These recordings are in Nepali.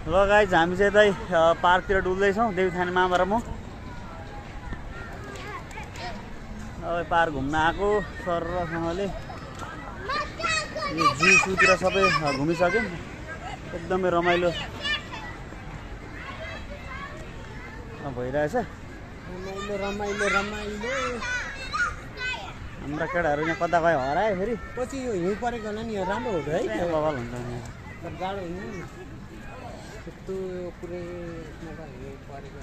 ल गाइज हामी चाहिँ यतै पार्कतिर डुल्दैछौँ देवीथाने मामा र म। अब पार्क घुम्न आएको सरसँगले यो जू सुतिर सबै घुमिसक्यौँ। एकदमै रमाइलो भइरहेछ। रमाइलो हाम्रा केटाहरू यहाँ कता गयो हरायो फेरि। पछि यो हिउँ परेको होला नि यो राम्रो हुँदो है बवाल हुन्छ नि। जाडो हुनु नि त्यस्तो पुरै हिउँ परेको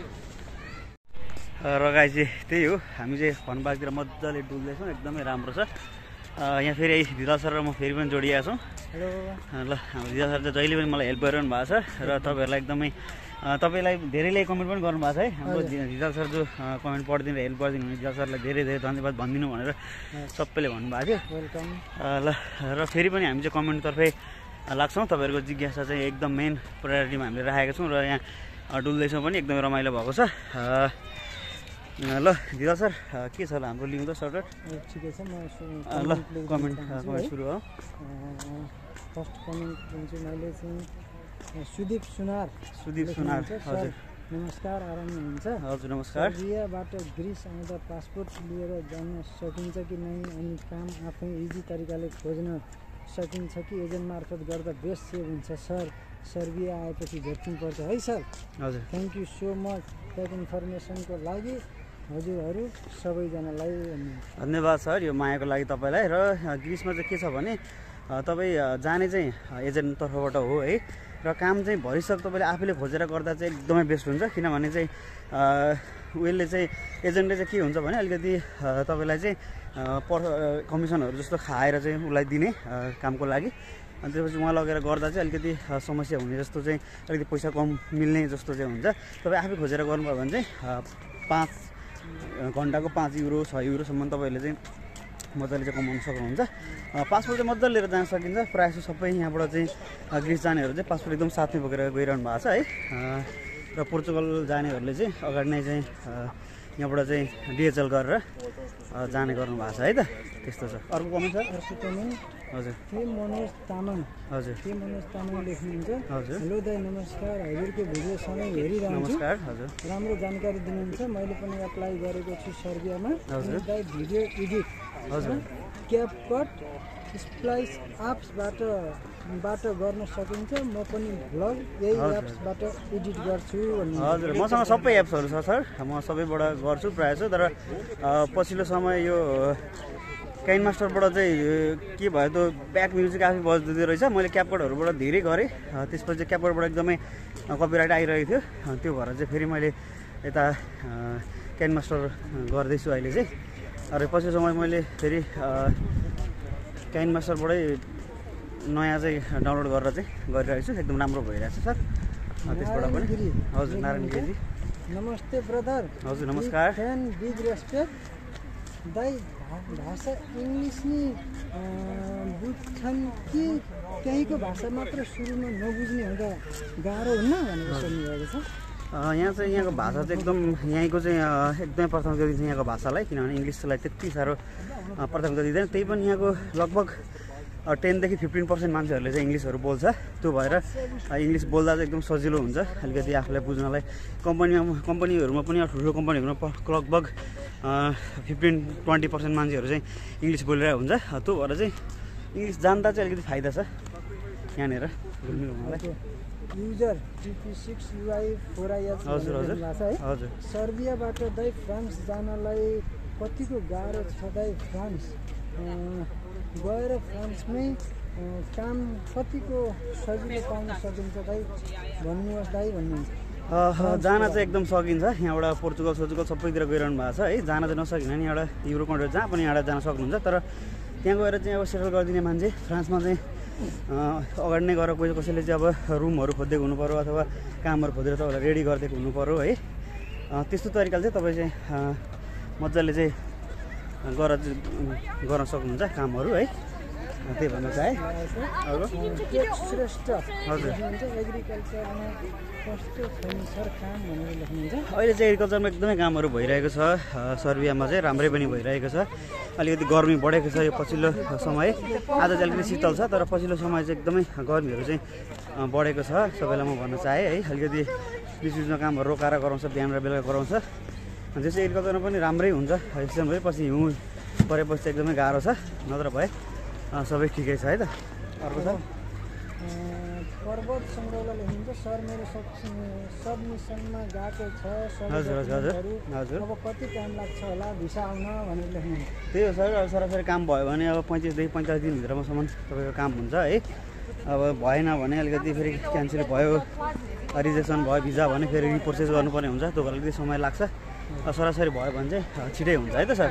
र गाई चाहिँ त्यही हो, हामी चाहिँ फनपार्कतिर मजाले डुल्दैछौँ। एकदमै राम्रो छ। यहाँ फेरि धिराल सर र म फेरि पनि जोडिएको छौँ। हेलो ल हाम्रो धिराल सर चाहिँ जहिले पनि मलाई हेल्प गरिरहनु भएको छ र तपाईँहरूलाई एकदमै तपाईँलाई धेरैले कमेन्ट पनि गर्नुभएको छ है। हाम्रो धिराल सर जो कमेन्ट पढिदिनु हेल्प गरिदिनु भने धिराल सरलाई धेरै धेरै धन्यवाद भनिदिनु भनेर सबैले भन्नुभएको थियो। वेलकम। ल र फेरि पनि हामी चाहिँ कमेन्टतर्फै लाग्छौँ। तपाईँहरूको जिज्ञासा चाहिँ एकदम मेन प्रायोरिटीमा हामीले राखेका छौँ र यहाँ डुल्दैछौँ पनि एकदमै रमाइलो भएको छ। ल धिराल सर के छ हाम्रो लिउँ त सर्टकट? ठिकै छ। म ल कमेन्ट सुरु हो। फर्स्ट कमेन्ट चाहिँ मैले चाहिँ सुदीप सुनार हजुर नमस्कार, आराम हुनुहुन्छ? हजुर नमस्कार। सर्बियाबाट ग्रिस आउँदा पासपोर्ट लिएर जान सकिन्छ कि नै अनि काम आफै इजी तरिकाले खोज्न सकिन्छ कि एजेन्ट मार्फत गर्दा बेस्ट सेभ हुन्छ सर? सर्बिया आएपछि भेट्नुपर्छ है सर। हजुर thank you so much that इन्फर्मेसनको लागि हजुरहरू सबैजनालाई धन्यवाद सर यो मायाको लागि तपाईँलाई। र ग्रिसमा चाहिँ के छ भने तपाईँ जाने चाहिँ एजेन्ट तर्फबाट हो है। र काम चाहिँ भरिसक्यो तपाईँले आफैले खोजेर गर्दा चाहिँ एकदमै बेस्ट हुन्छ। किनभने चाहिँ उयोले चाहिँ एजेन्टले चाहिँ के हुन्छ भने अलिकति तपाईँलाई चाहिँ कमिसनहरू जस्तो खाएर चाहिँ उसलाई दिने कामको लागि। अनि त्यसपछि उहाँ लगेर गर्दा चाहिँ अलिकति समस्या हुने जस्तो चाहिँ अलिकति पैसा कम मिल्ने जस्तो चाहिँ हुन्छ। तपाईँ आफै खोजेर गर्नुभयो भने चाहिँ 5 घन्टाको 5 युरो 6 युरोसम्म तपाईँहरूले चाहिँ मजाले चाहिँ कमाउन सक्नुहुन्छ। पासपोर्ट चाहिँ मजाले लिएर जान सकिन्छ। प्रायः जस्तो सबै यहाँबाट चाहिँ ग्रिस जानेहरू चाहिँ पासपोर्ट एकदम साथमै बोकेर गइरहनु भएको छ है। र पोर्चुगल जानेहरूले चाहिँ अगाडि नै चाहिँ यहाँबाट चाहिँ डिएचएल गरेर जाने गर्नु भएको छ है त। त्यस्तो छ। अर्को कमेन्ट सर? अर्को कमेन्ट हजुर के मनोज तामाङ। हजुर के मनोज तामाङ लेख्नुहुन्छ? हजुर हेलो दाइ नमस्कार, हजुरको भिडियो सधैँ हेरिरहन्छु। नमस्कार। हजुर राम्रो जानकारी दिनुहुन्छ। मैले पनि एप्लाई गरेको छु सर्बियामा। हजुर दाइ भिडियो एडिट हजुर क्यापकट स्प्लाइस एप्सबाट गर्न सकिन्छ? म पनि भ्लग यही एप्सबाट एडिट गर्छु भन्नु। हजुर मसँग सबै एप्सहरू छ सर, म सबैबाट गर्छु प्रायः जस्तो। तर पछिल्लो समय यो काइन मास्टरबाट चाहिँ के भयो त ब्याक म्युजिक आफै बज्दै रहेछ। मैले क्यापकटहरूबाट धेरै गरेँ। त्यसपछि क्यापकटबाट एकदमै कपिराइट आइरहेको थियो। त्यो भएर चाहिँ फेरि मैले यता काइन मास्टर गर्दैछु अहिले चाहिँ। र पछि समय मैले फेरि काइन मास्टरबाटै नयाँ चाहिँ डाउनलोड गरेर चाहिँ गरिरहेको छु। एकदम राम्रो भइरहेछ सर त्यसबाट पनि। हजुर नारायण गिरी नमस्ते ब्रदर। हजुर नमस्कार। फ्यान बिग रेस्पेक्ट दाइ। भाषा इङ्ग्लिस नि बुझ्छन् कि त्यहीँको भाषा मात्र सुरुमा नबुझ्ने हुँदा गाह्रो हुन्न भनेर सोध्नुभएको छ। यहाँ चाहिँ यहाँको भाषा चाहिँ एकदम यहीँको चाहिँ एकदमै प्राथमिकता दिन्छ यहाँको भाषालाई। किनभने इङ्ग्लिसलाई त्यति साह्रो प्राथमिकता दिँदैन। त्यही पनि यहाँको लगभग 10 देखि 15% मान्छेहरूले चाहिँ इङ्ग्लिसहरू बोल्छ। त्यो भएर इङ्ग्लिस बोल्दा चाहिँ एकदम सजिलो हुन्छ अलिकति आफूलाई बुझ्नलाई। कम्पनीहरूमा पनि ठुल्ठुलो कम्पनीहरूमा लगभग 15-20% मान्छेहरू चाहिँ इङ्ग्लिस बोलिरहेको हुन्छ। त्यो भएर चाहिँ इङ्ग्लिस जान्दा चाहिँ अलिकति फाइदा छ यहाँनिर घुम्नुलाई। युजर TP6UI4IH हजुर हजुर हजुर। सर्बियाबाट दाइ फ्रान्स जानलाई कतिको गाह्रो छ दाइ? फ्रान्स गएर फ्रान्समै काम कतिको सजिलो पाउन सकिन्छ दाइ भन्नुहोस् दाइ भन्नुहुन्छ। जान चाहिँ एकदम सकिन्छ। यहाँबाट पोर्चुगल सबैतिर गइरहनु भएको छ है। जान चाहिँ नसकिन नि एउटा युरो कन्ट्री जहाँ पनि यहाँबाट जान सक्नुहुन्छ। तर त्यहाँ गएर चाहिँ अब सेटल गरिदिने मान्छे फ्रान्समा चाहिँ अगाडि नै गएर कसैले चाहिँ अब रुमहरू खोजिदिएको हुनु पऱ्यो अथवा कामहरू खोजेर तपाईँलाई रेडी गरिदिएको हुनु पऱ्यो है। त्यस्तो तरिकाले चाहिँ तपाईँ चाहिँ मजाले चाहिँ गर्न सक्नुहुन्छ कामहरू है। त्यही भन्नु चाहे अरू श्रेष्ठ हजुर एग्रिकल्चरमा कस्तो छैन सर काम भनेर लेख्नुहुन्छ। अहिले चाहिँ एग्रिकल्चरमा एकदमै कामहरू भइरहेको छ सर्बियामा चाहिँ राम्रै पनि भइरहेको छ। अलिकति गर्मी बढेको छ यो पछिल्लो समय, आज चाहिँ अलिकति शीतल छ तर पछिल्लो समय चाहिँ एकदमै गर्मीहरू चाहिँ बढेको छ। सबैलाई म भन्न चाहेँ है, अलिकति बिचबिचमा कामहरू रोकाएर गराउँछ, बिहान र बेलुका गराउँछ। त्यसै एग्रिकल्चरमा पनि राम्रै हुन्छ। सिजन भएपछि हिउँ परेपछि चाहिँ एकदमै गाह्रो छ, नत्र भए सबै ठिकै छ है त। अर्को छ पर्वत सङ्ग्रौला लेख्नुहुन्छ सर मेरो सबमिसनमा गएको छ हजुर हजुर हजुर अब कति टाइम लाग्छ होला भिसा आउन भनेर लेख्नुहुन्छ। त्यही हो सर, अब सरासरी काम भयो भने अब 35 देखि 45 दिनभित्रमासम्म तपाईँको काम हुन्छ है। अब भएन भने अलिकति फेरि क्यान्सल भयो, रिजेक्सन भयो भिजा भने फेरि रिप्रोसेस गर्नुपर्ने हुन्छ, त्यो अलिकति समय लाग्छ। सरासरी भयो भने चाहिँ छिटै हुन्छ है त सर।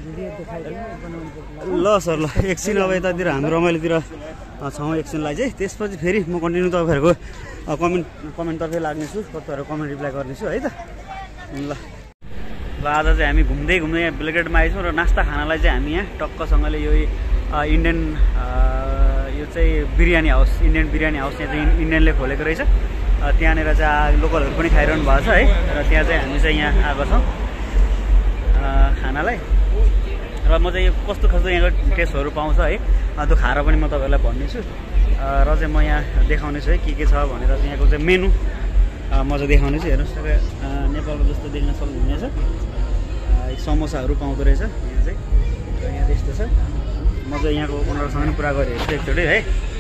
ल सर ल एकछिन अब यतातिर हाम्रो रमाइलोतिर छौँ एकछिनलाई चाहिँ, त्यसपछि फेरि म कन्टिन्यू तपाईँहरूको कमेन्टतर्फै लाग्नेछु, तपाईँहरू कमेन्ट रिप्लाई गर्नेछु है त। ल आज चाहिँ हामी घुम्दै यहाँ बेलगेटमा आइछौँ र नास्ता खानालाई चाहिँ हामी यहाँ टक्कसँगले यो इन्डियन यो चाहिँ biryani house, Indian biryani house यहाँ चाहिँ इन्डियनले खोलेको रहेछ। त्यहाँनिर चाहिँ लोकलहरू पनि खाइरहनु भएको छ है, र त्यहाँ चाहिँ हामी चाहिँ यहाँ आएको छौँ खानालाई। र म चाहिँ यो कस्तो कस्तो यहाँको टेस्टहरू पाउँछ है त्यो खाएर पनि म तपाईँहरूलाई भन्नेछु, र चाहिँ म यहाँ देखाउनेछु है के छ भनेर चाहिँ यहाँको चाहिँ मेनु म चाहिँ देखाउनेछु। हेर्नुहोस् तपाईँ नेपालको जस्तो देख्न सक्नुहुनेछ, समोसाहरू पाउँदो रहेछ यहाँ चाहिँ, यहाँ त्यस्तो छ। म चाहिँ यहाँको ओनरसँग पनि कुरा गरिहेर्छु एकचोटि है।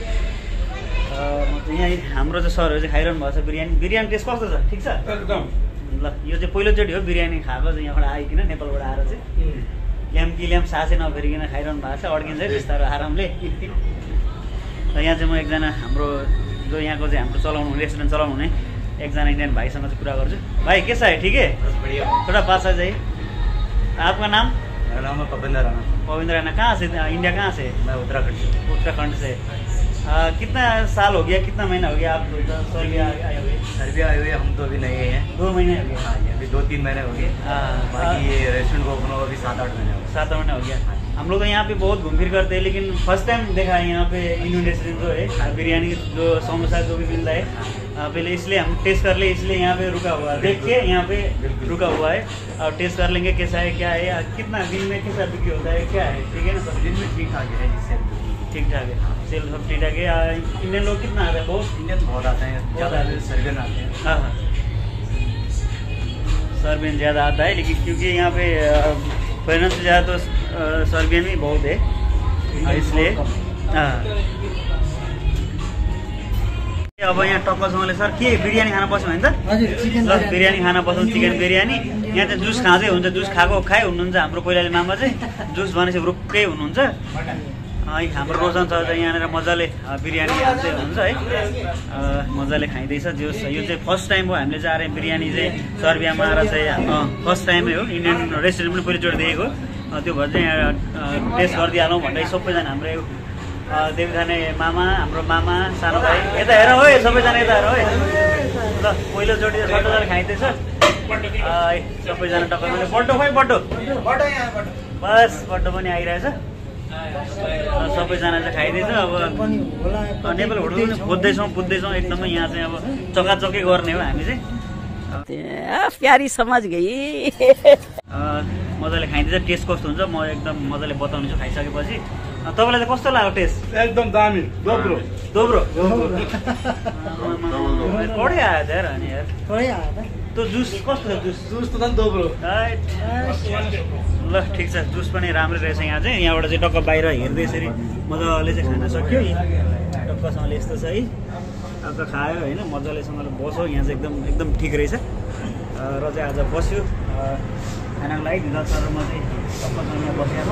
यहाँ हाम्रो चाहिँ सरहरू चाहिँ खाइरहनु भएको छ बिरयानी टेस्ट कस्तो छ? ठिक छ एकदम। ल यो चाहिँ पहिलोचोटि हो बिरयानी खाएको चाहिँ यहाँबाट आइकन नेपालबाट आएर चाहिँ ल्याम सासै नफेरिकन खाइरहनु भएको छ, अड्किन्छ है बिस्तारो आरामले। र यहाँ चाहिँ म एकजना हाम्रो जो यहाँको चाहिँ हाम्रो चलाउनु हुने रेस्टुरेन्ट चलाउनु हुने एकजना इन्डियन भाइसँग चाहिँ कुरा गर्छु। भाइ के छ है? ठिक है, थोड़ा पास आ जाइए। आपका नाम? मेरा नाम है पविंद्र राणा। पविंद्र राणा कहाँ से? इंडिया कहाँ से? मैं उत्तराखंड से। उत्तराखंड से। कितना साल हो गया, कितना महीना हो गया आप सर्बिया आए हुए? सर्बिया आए हुए हम तो अभी नए हैं। 2 महीने हो गए? हाँ, अभी 2-3 महीने हो गए। बाकी ये रेस्टोरेंट को ओपन हुआ अभी 7-8 महीने हो गए। 7 महीने हो गया। हम लोग तो यहाँ पे बहुत घूम फिर करते हैं, लेकिन फर्स्ट टाइम देखा है यहाँ पे इंडियन रेस्टोरेंट जो है बिरयानी जो समोसा जो भी मिलता है पहले, इसलिए हम टेस्ट कर ले, इसलिए यहाँ पे रुका हुआ है, देख के यहाँ पे रुका हुआ है और टेस्ट कर लेंगे कैसा है क्या है, कितना दिन में कैसा बिक्री होता है क्या है। ठीक है ना सर? दिन में ठीक ठाक है, जिससे ठीक ठाक है, सेल सब ठीक ठाक है। इंडियन लोग कितना आते हैं? बहुत इंडियन बहुत आते हैं, ज़्यादा सर्बियन आते हैं। हाँ हाँ सर्बियन ज़्यादा आता है, लेकिन क्योंकि यहाँ पे फॉरेनर से ज़्यादा तो सर्बियन ही बहुत है, इसलिए हाँ। अब यहाँ टक्कसँगले सर के बिरयानी खान बस्यो भने त? ल बिरयानी खान बस्छौँ, चिकन बिरयानी। यहाँ चाहिँ जुस खाँदै हुन्छ, जुस खाए हुनुहुन्छ हाम्रो पहिलाले मामा चाहिँ, जुस भनेपछि रुक्कै हुनुहुन्छ। हाम्रो रोजन सर चाहिँ यहाँनिर मजाले बिरयानी खाँदै हुनुहुन्छ है, मजाले खाइँदैछ जुस। यो चाहिँ फर्स्ट टाइम हो हामीले चाहिँ आएर बिरयानी चाहिँ सर्बियामा आएर चाहिँ फर्स्ट टाइमै हो। इन्डियन रेस्टुरेन्ट पनि पहिलोचोटि देखेको, त्यो भएर चाहिँ यहाँ टेस्ट गरिदिइहालौँ भन्दै सबैजना हाम्रो देवखाने मामा, हाम्रो मामा, सानो भाइ यता हेर हो, सबैजना यता हेर है। ल पहिलोचोटि सबैजना खाइँदैछ सबैजना टक्क। बड्डो खोइ बड्डो बस बड्डो पनि आइरहेछ, सबैजना चाहिँ खाइँदैछ। अब नेपाल होटल पनि बुझ्दैछौँ एकदमै। यहाँ चाहिँ अब चकाचकै गर्ने हो हामी चाहिँ, प्यारी समझ गई। मजाले खाइँदैछ। टेस्ट कस्तो हुन्छ म एकदम मजाले बताउने छु खाइसकेपछि। तपाईँलाई चाहिँ कस्तो लाग्यो टेस्ट? एकदम दामी, दोब्रो बढी आयो त यार। अनि यार त्यो जुस कस्तो छ? जुस त दोब्रो। ल ठिक छ, जुस पनि राम्रै रहेछ। यहाँ चाहिँ यहाँबाट चाहिँ टक्क बाहिर हेर्दै यसरी मजाले चाहिँ खान सक्यो। टक्कसँगले यस्तो छ है, टक्क खायो होइन, मजालेसँगले बस्यो। यहाँ चाहिँ एकदम ठिक रहेछ। र चाहिँ आज बस्यो खानाको लागि ढिला सरमा चाहिँ टक्कसँग यहाँ बसेको।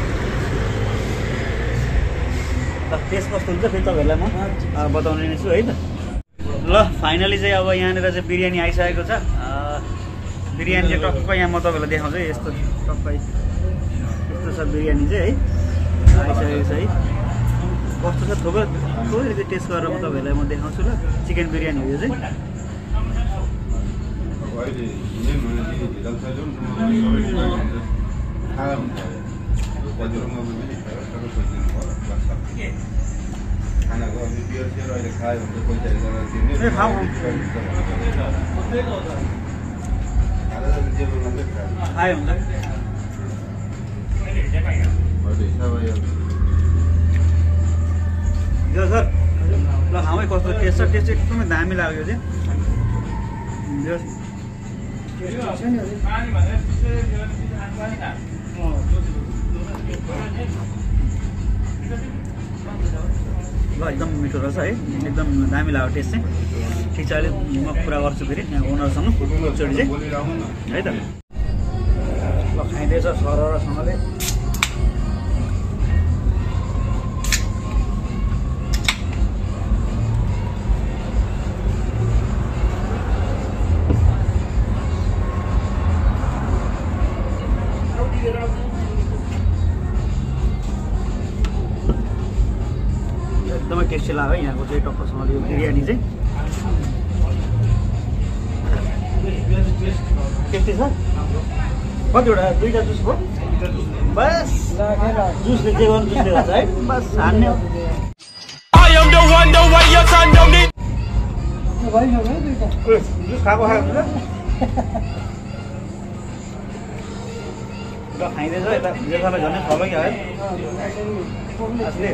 ल टेस्ट कस्तो हुन्छ फेरि तपाईँहरूलाई म बताउने नै छु है त। ल फाइनली चाहिँ अब यहाँनिर चाहिँ बिरयानी आइसकेको छ। बिरयानी चाहिँ टक्क यहाँ म तपाईँलाई देखाउँछु। यस्तो टक्कै यस्तो छ बिरयानी चाहिँ है, आइसकेको छ है। कस्तो छ थोरै टेस्ट गरेर म तपाईँहरूलाई म देखाउँछु। ल चिकन बिरयानी हो यो चाहिँ। खानाको अब बियर सेयर अहिले खायो भने चाहिँ पैसा गरेर दिने ए खाऊ खाना त टेबलमा चाहिँ खायो खायो हुन्छ हिसाब आयो सर ल खाऊ है कस्तो टेस्ट छ टेस्ट एकदमै दामी लाग्यो चाहिँ ल एकदम मिठो रहेछ है एकदम दामी लाग्यो टेस्ट चाहिँ ठिक छ अहिले म कुरा गर्छु फेरि यहाँ ओनरसँग एकचोटि चाहिँ है त ल खाइँदैछ सरसँगले एकदमै टेस्टी लाग्यो यहाँको चाहिँ टक्करसँगले यो बिरयानी चाहिँ टेस्टी छ कतिवटा दुईवटा जुस भयो बस जुसले जे गर्नु जुसले गर्छ है बस हान्ने जुस खाएको हुन्छ ल खाइँदैछ यता जेठालाई झन् छ क्या है असले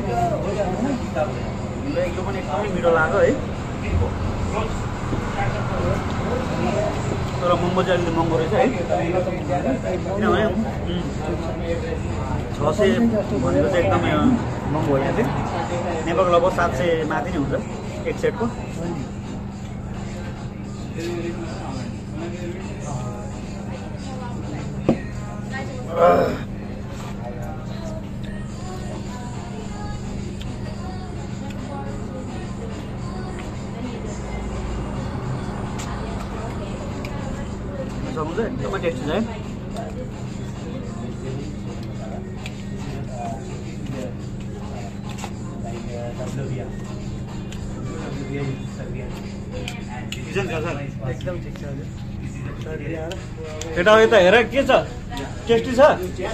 एकदम पनि एकदमै मिठो लाग्यो है तर महँगो चाहिँ अलिकति महँगो रहेछ है किनभने 600 भनेको चाहिँ एकदमै महँगो हो यहाँ चाहिँ नेपालको लगभग 700 माथि नै हुन्छ एक सेटको सक्नुहुन्छ एकदमै टेस्टी छ है एकदम ठिक छ केटा यता हेर के छ टेस्टी छ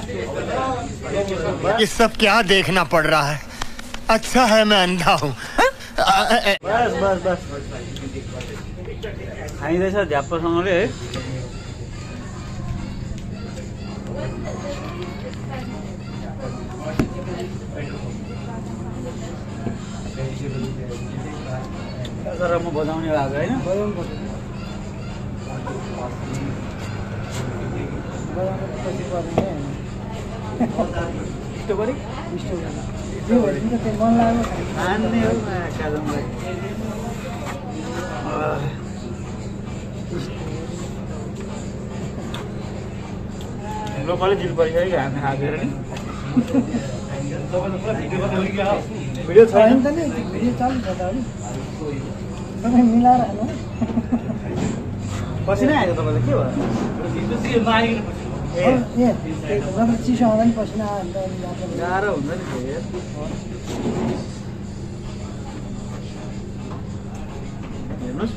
ये सब क्या देखना पड़ रहा है अच्छा है मैं अंधा हूँ बस बस बस खाइँदैछ झ्याप्पसँगले है तर म बजाउने भएको होइन खाने हो काजमलाई लोकलै जिल परिसक्यो हामी हालेर नि भिडियो छैन त नि भिडियो चालु छ त अलि तपाईँ मिलाएर हाल्नु पसिनै आयो तपाईँलाई के भयो ए जब चिसो आउँदा नि पसिना आयो भने त गाह्रो हुन्छ नि फेरि हेर्नुहोस्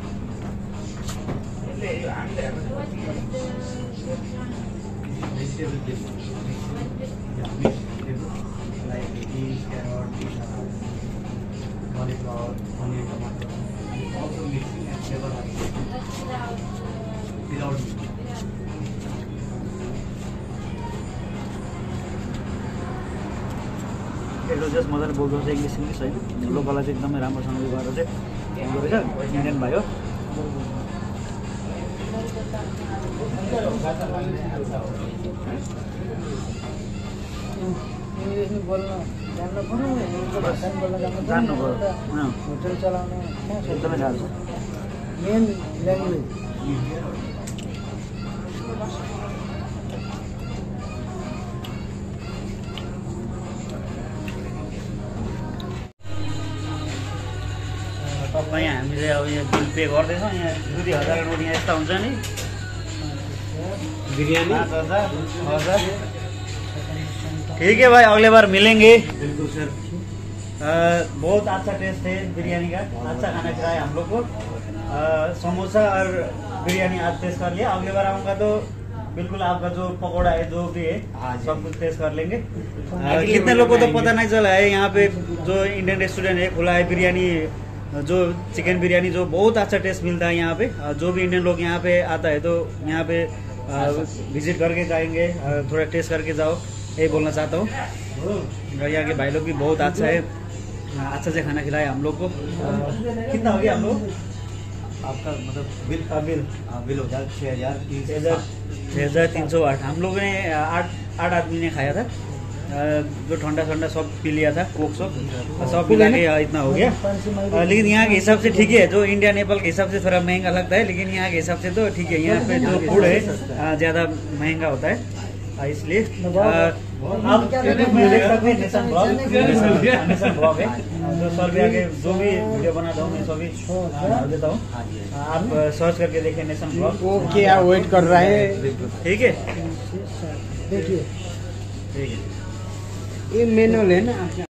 एकदम जस्ट मजाले बोल्दो रहेछ इङ्ग्लिस होइन लोकललाई चाहिँ एकदमै राम्रोसँगले गरेर चाहिँ बोल्दो रहेछ इन्डियन भाइ हो इङ्ग्लिस नि बोल्न जान्नु पऱ्यो भाषा बोल्न जान्नु पऱ्यो होटल चलाउने एकदमै गाह्रो छ मेन ल्याङ्ग्वेज तपाईँ हामीले अब यहाँ बिल पे गर्दैछौँ यहाँ 2000 नोट यहाँ यस्ता हुन्छ नि बिरयानी 5000 ठीक है भाई अगले बार मिलेंगे बिल्कुल सर बहुत अच्छा टेस्ट है बिरयानी का अच्छा खाना खिलाया हम लोग को समोसा और बिरयानी आज टेस्ट कर लिया अगली बार आऊँगा तो बिल्कुल आपका जो पकौड़ा है जो भी है हाँ जी। सब कुछ टेस्ट कर लेंगे। Actually, कितने लोगों को तो बनाएंगे। पता नहीं चला है यहाँ पे जो इंडियन रेस्टोरेंट है खुला है, बिरयानी जो चिकन बिरयानी जो बहुत अच्छा टेस्ट मिलता है यहाँ पे। जो भी इंडियन लोग यहाँ पे आता है तो यहाँ पे विजिट करके जाएंगे, थोड़ा टेस्ट करके जाओ, यही बोलना चाहता हूँ। और यहाँ के भाई लोग भी बहुत अच्छा है, अच्छा से खाना खिलाया हम लोग को। कितना हो गया हम लोग आपका मतलब बिल बिल? बिल हो जाए 6,308। हम लोगों ने आठ आदमी ने खाया था। जो ठंडा ठंडा सब पी लिया था, कोक सब मिला के इतना हो गया। लेकिन यहाँ के हिसाब से ठीक है, जो इंडिया नेपाल के हिसाब से थोड़ा महंगा लगता है, लेकिन यहाँ के हिसाब से तो ठीक है। यहाँ पे जो फूड है ज़्यादा महंगा होता है, इसलिए आप देख सकते हैं नेशन ब्लॉग है, जो सर्बिया के जो भी वीडियो बनाता हूँ मैं सभी डाल देता हूँ। आप सर्च करके देखें नेशन ब्लॉग। वो क्या वेट कर रहा है? ठीक है, देखिए ठीक है। ये मेनू है ना।